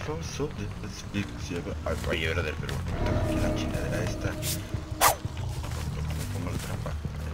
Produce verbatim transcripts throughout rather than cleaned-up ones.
trozo de asfixia. Ay, oye, brother, pero me toca aquí la chingadera esta. Me pongo la trampa.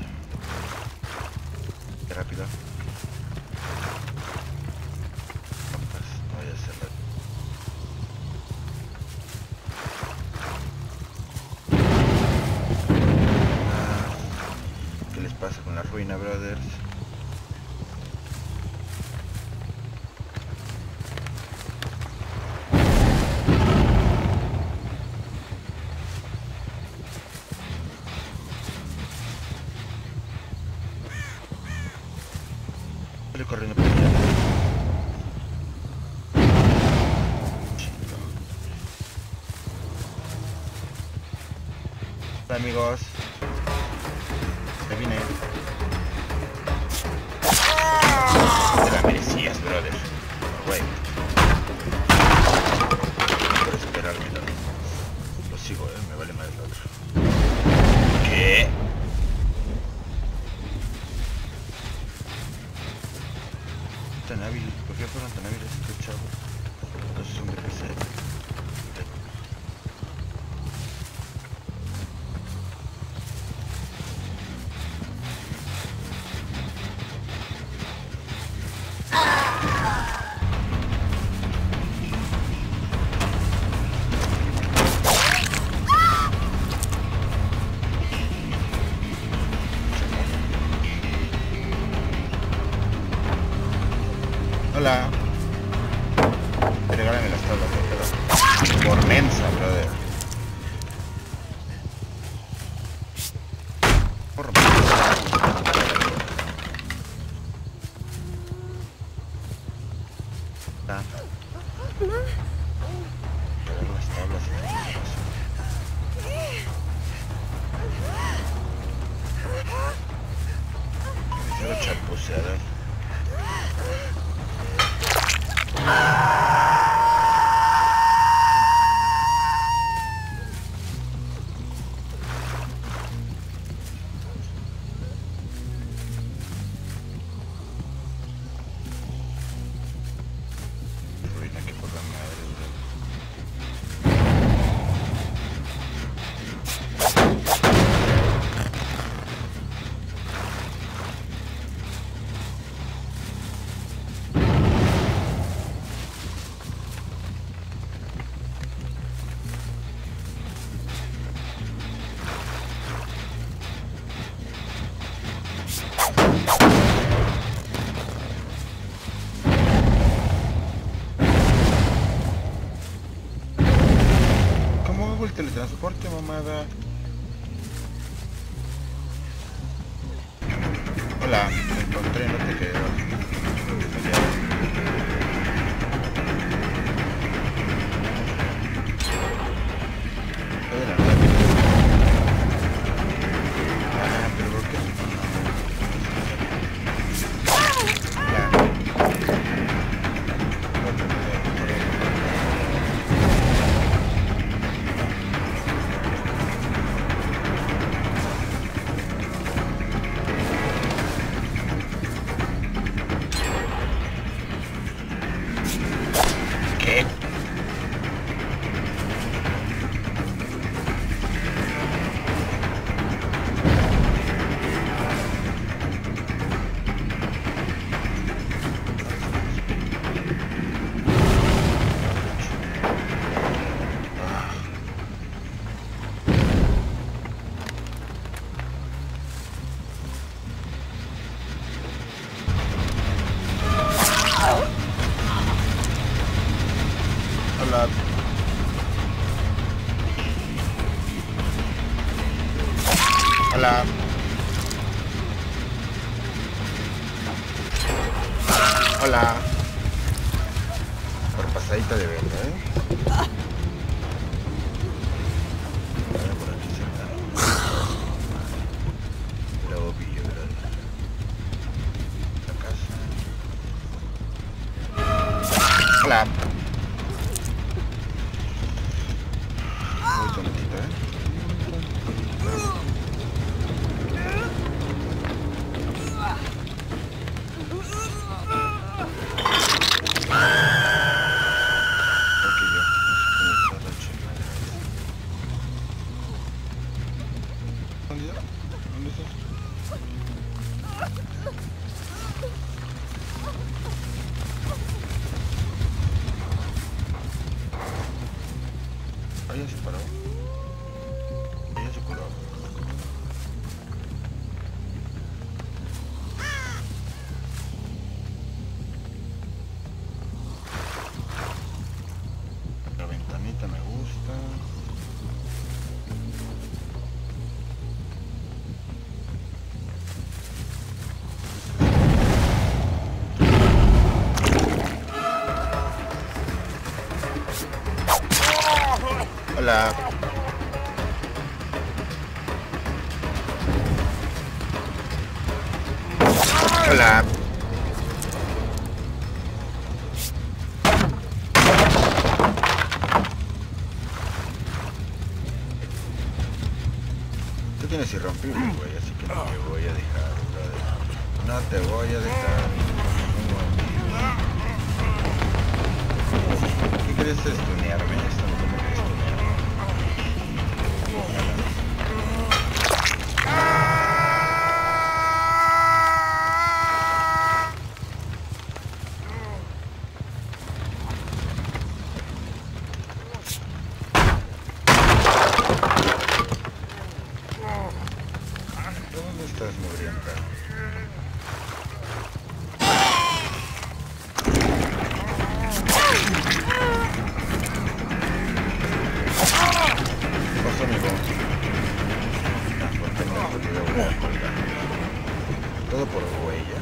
Qué rápido. Trampas, no voy a hacerla. Ah, ¿qué les pasa con la ruina, brothers? Corriendo por allá. Hola amigos, me vine. Te la merecías, brother. Güey. Por esperarme, no. Lo sigo, eh, me vale más el otro. ¿Qué? Tan hábil, ¿por qué fueron tan hábiles estos chavos? Entonces son de P C. Hola. Regálame las tablas, pero por mensa, brother. Por mensa. Ah. Ver las tablas. Me quiero chapucear. El teletransporte, mamada. Hola, me encontré, no te quedo. Ah, pero ¿por qué? ¿Qué? Hola. Hola. Hola. Por pasadita de verga, ¿eh? Por aquí cerca. Lo obvio, ¿verdad? La casa. Hola. Muy tontito, ¿eh? Ok, Ah, ya se paró. Ella se curó. La ventanita me gusta. Hola. Hola. Tú tienes irrompible, güey, así que no te voy a dejar, brother. No te voy a dejar. ¿Qué quieres estunearme? Esto no tengo que estunear. ¿Dónde estás, mugrienta? Paso, amigo. Ah, por pendejo te voy a volver a colgar. Todo por huella.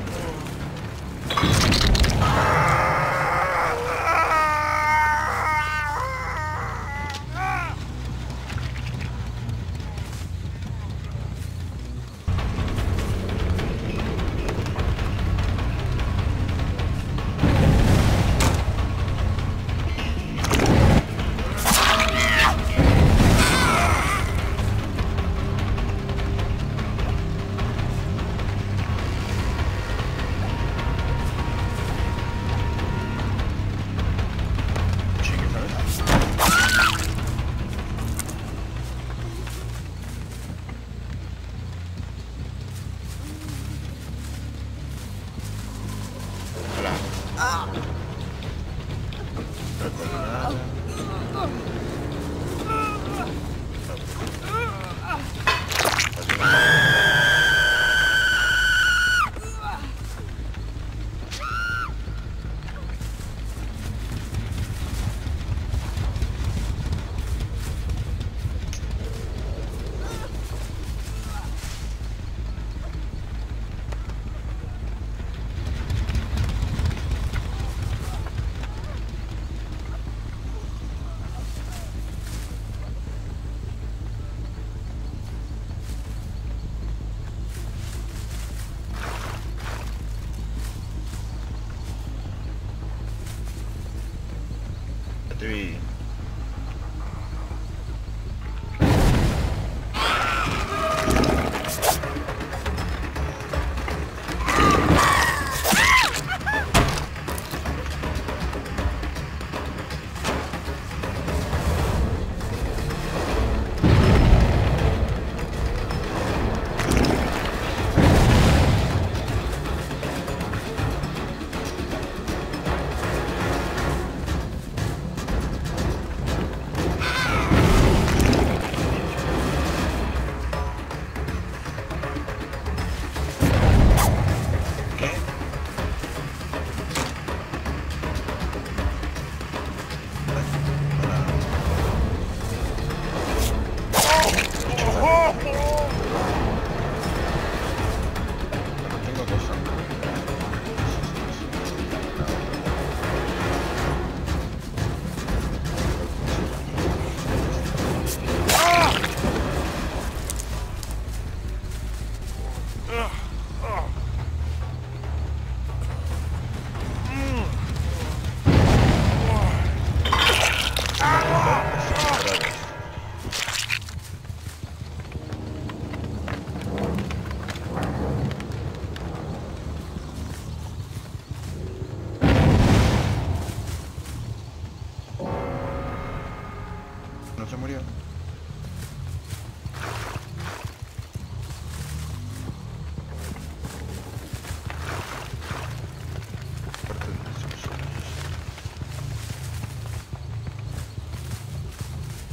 Te vi. No se murió. Parte de los usuarios.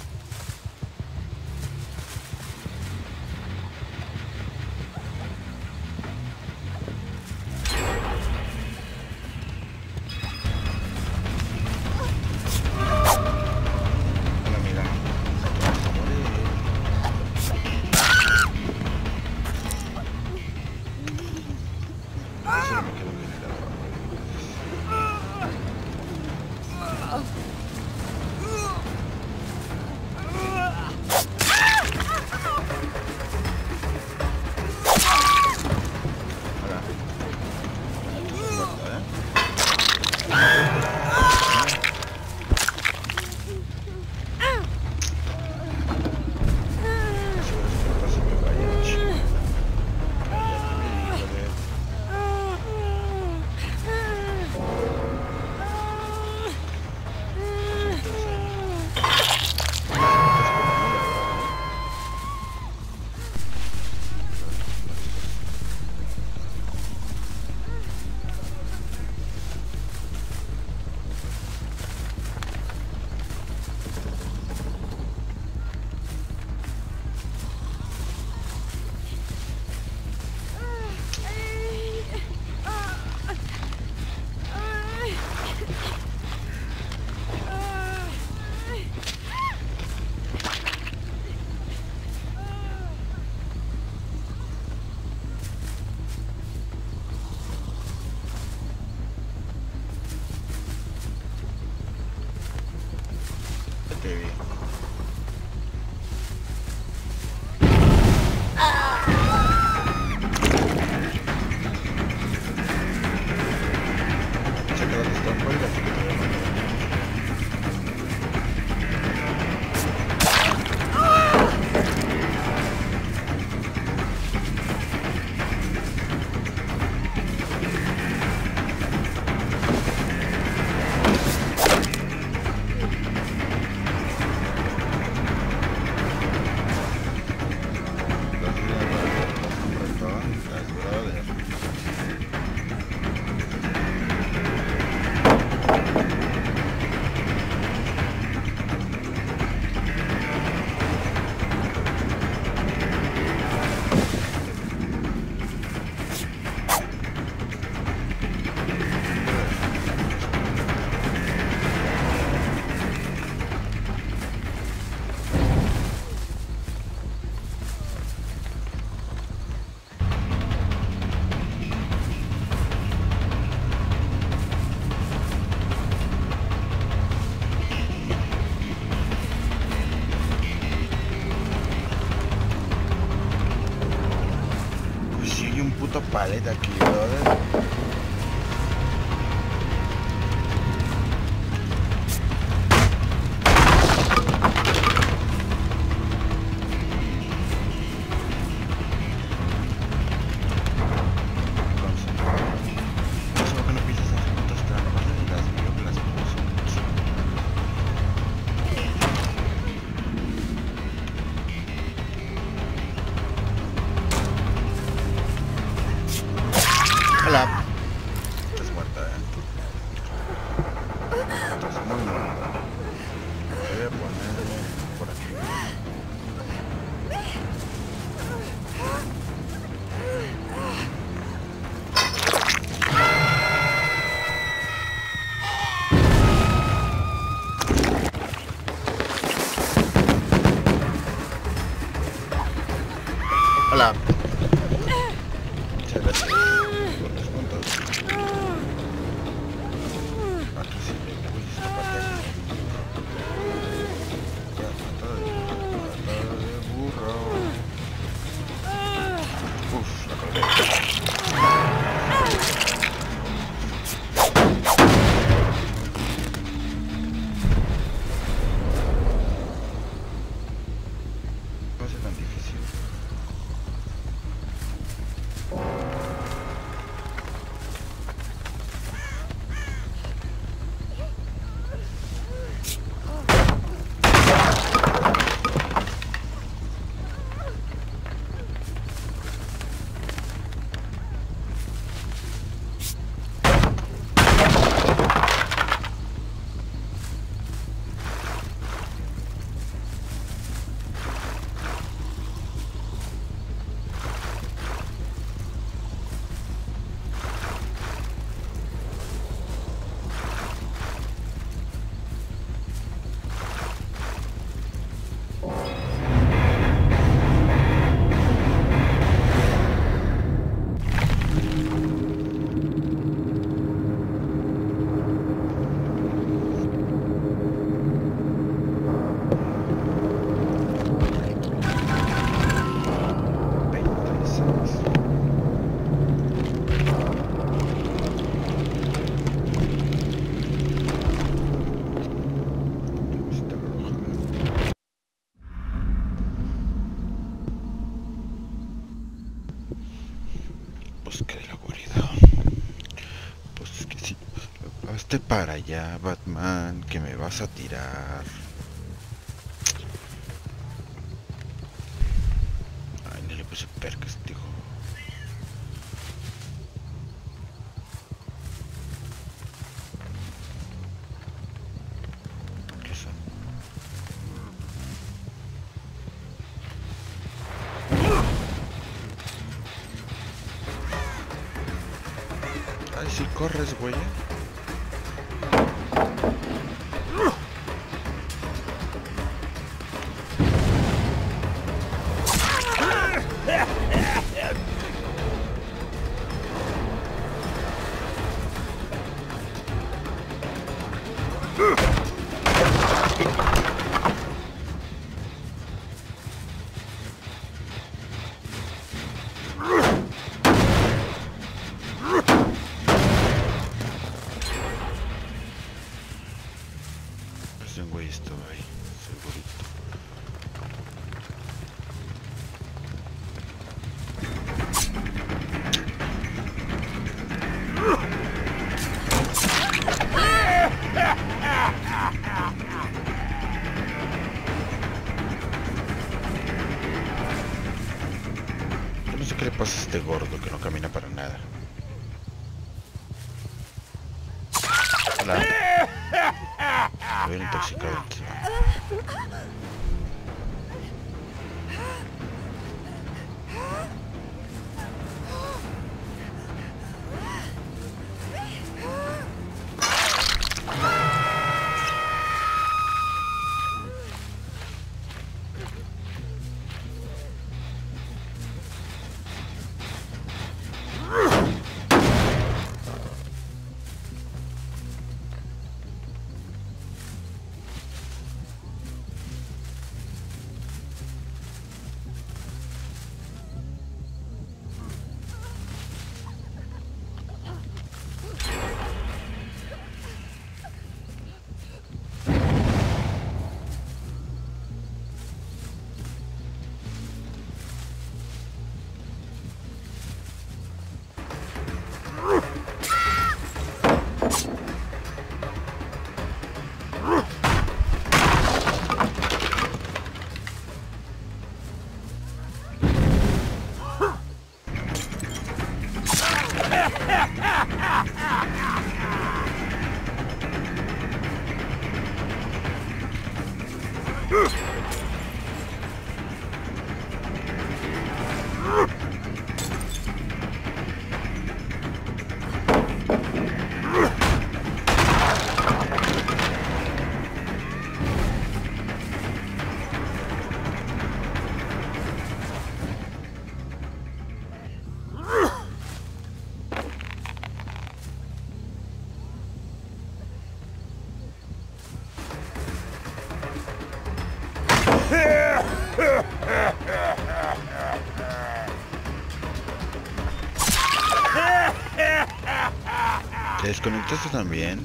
que vi. Se quedó que está fuera, así que te voy a matar. Paleta aquí, brother. Hola. Estás muerta, eh. Estás muy muerta. Voy a ponerle por aquí. Hola. Muchas gracias. Hazte para allá, Batman, que me vas a tirar. Ay, no le puse percas, tío. ¿Qué son? Ay, si corres, güey. de un güey estaba ahí, segurito. Yo no sé qué le pasa a este gordo que no camina para nada. Hola. Estoy bien intoxicado encima. ¿Te desconectaste también?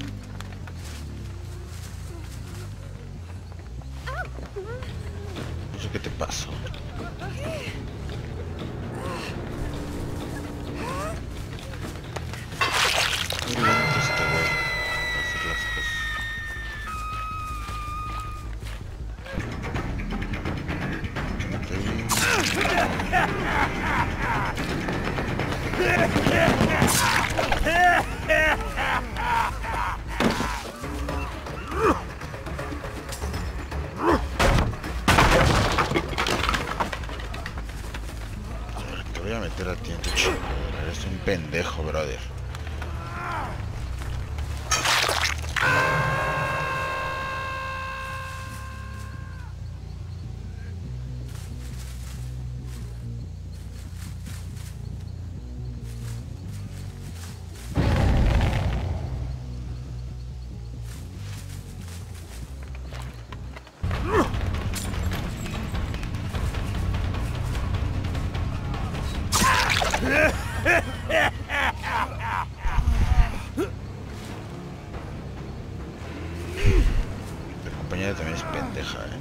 No sé qué te pasó. Muy lento este güey para hacer las cosas. Te voy a meter a ti en tu chingadera. Eres un pendejo, brother. La compañera también es pendeja, eh.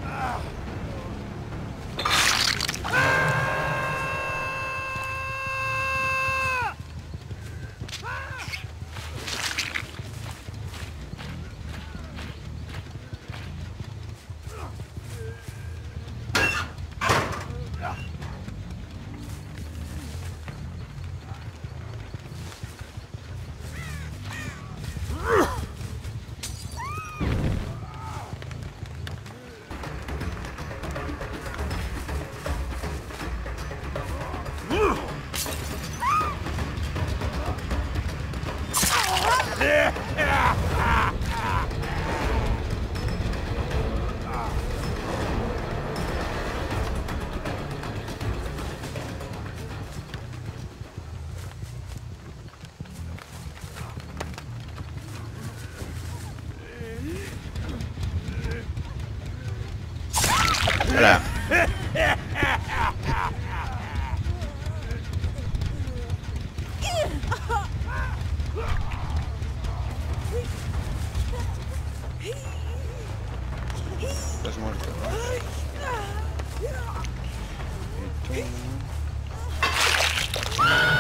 Hola. Estás muerto, ¿no? Y tú...